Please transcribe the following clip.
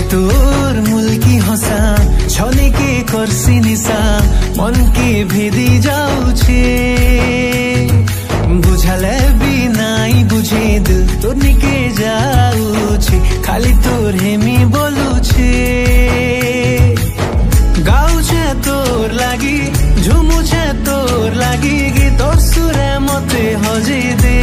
তোর মুলকি হসা ছনেকে করছি নিশা মনকে ভেদি যাଉଛି বুঝালে भी নাই বুঝে দিল তোর নিকে যাଉଛି খালি তোর হেমি বলুছে গাউছে তোর লাগি ঝুমুছে তোর লাগি গীতর সুরে মতে হজে দে